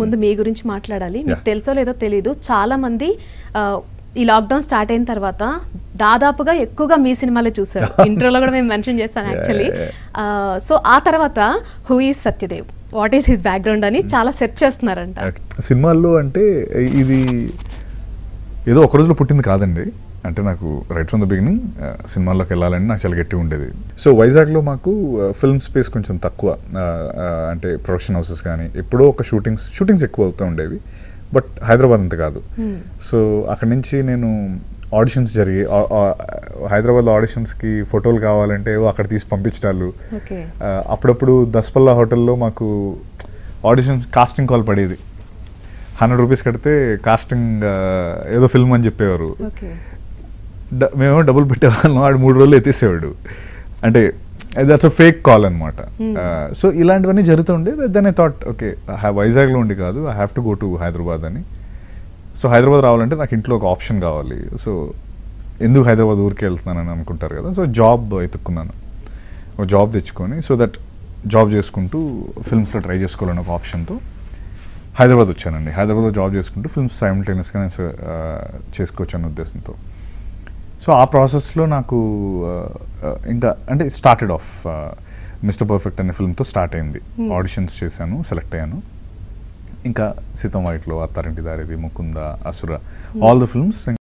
ముందు మీ గురించి మాట్లాడాలి. మీకు తెలుసో లేదో తెలీదు, చాలా మంది ఈ లాక్డౌన్ స్టార్ట్ అయిన తర్వాత దాదాపుగా ఎక్కువగా మీ సినిమాలే చూసారు. ఇంట్రోలో కూడా మేము మెన్షన్ చేస్తాను యాక్చువల్లీ. సో ఆ తర్వాత who is Satyadev, what is his background అని చాలా సెర్చ్ చేస్తున్నారంట. సినిమాల్లో అంటే ఇది ఏదో ఒక రోజులో పుట్టింది కాదండి. అంటే నాకు రైట్ ఫ్రమ్ ద బిగినింగ్ సినిమాల్లోకి వెళ్ళాలని నాకు చాలా గట్టి ఉండేది. సో వైజాగ్లో మాకు ఫిల్మ్ స్పేస్ కొంచెం తక్కువ, అంటే ప్రొడక్షన్ హౌసెస్ కానీ ఎప్పుడో ఒక షూటింగ్స్ ఎక్కువ అవుతూ ఉండేవి. బట్ హైదరాబాద్ అంత కాదు. సో అక్కడి నుంచి నేను ఆడిషన్స్ జరిగి హైదరాబాద్లో ఆడిషన్స్కి ఫోటోలు కావాలంటే అక్కడ తీసి పంపించడాలు. అప్పుడప్పుడు దస్పల్లా హోటల్లో మాకు ఆడిషన్ కాస్టింగ్ కాల్ పడేది. 100 రూపీస్ కడితే కాస్టింగ్ ఏదో ఫిల్మ్ అని చెప్పేవారు. మేము డబ్బులు పెట్టేవాళ్ళం, వాడు 3 రోజులు ఎత్తేసేవాడు. అంటే దట్స్ అ ఫేక్ కాల్ అనమాట. సో ఇలాంటివన్నీ జరుగుతూ ఉండేది. దెన్ ఐ థాట్ ఓకే, వైజాగ్లో ఉండి కాదు, I have to go to Hyderabad అని. సో హైదరాబాద్ రావాలంటే నాకు ఇంట్లో ఒక ఆప్షన్ కావాలి. సో ఎందుకు హైదరాబాద్ ఊరికే వెళ్తున్నానని అనుకుంటారు కదా. సో జాబ్ ఎత్తుక్కున్నాను, ఒక జాబ్ తెచ్చుకొని, సో దట్ జాబ్ చేసుకుంటూ ఫిల్మ్స్లో ట్రై చేసుకోవాలని ఒక ఆప్షన్తో హైదరాబాద్ వచ్చానండి. హైదరాబాద్లో జాబ్ చేసుకుంటూ ఫిల్మ్స్ సైమల్టేనియస్గా చేసుకోవచ్చన్న ఉద్దేశంతో. సో ఆ ప్రాసెస్లో నాకు ఇంకా అంటే స్టార్టెడ్ ఆఫ్ మిస్టర్ పర్ఫెక్ట్ అనే ఫిల్మ్తో స్టార్ట్ అయింది. ఆడిషన్స్ చేశాను, సెలెక్ట్ అయ్యాను. ఇంకా సీతం వైట్లో, అత్తారింటి దారిది, ముకుంద, అసుర, ఆల్ ద ఫిల్మ్స్